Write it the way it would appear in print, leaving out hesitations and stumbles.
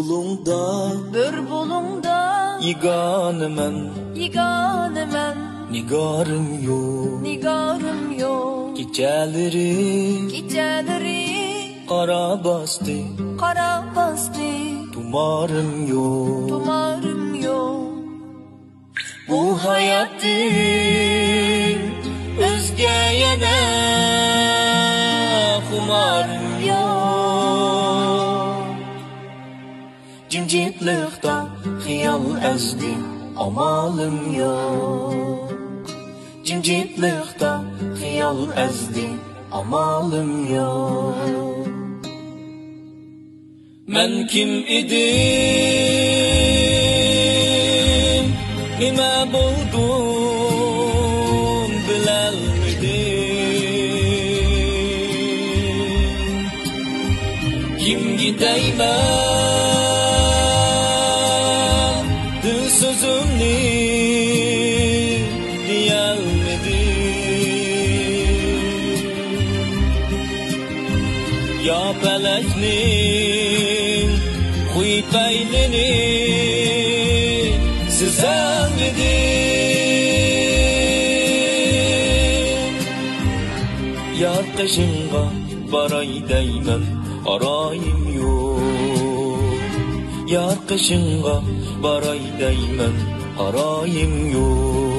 bulungda Yiganemen Nigarım yok Geceleri Kara bastı Tumarım yok Bu hayatın Özgeye de Kumarım yok Cimcitlikte Hiyal ezdi Amalım yok Cimcitlikte Hiyal ezdi Amalım yok Men kim idim Nime buldum Bilelmedim Kim gideymen Dil sözümni Ya feleknin Huy peynini Sizemedim Yar kışınga Baray değmen Arayım yok Yar kışınga Baray değmen Arayım yok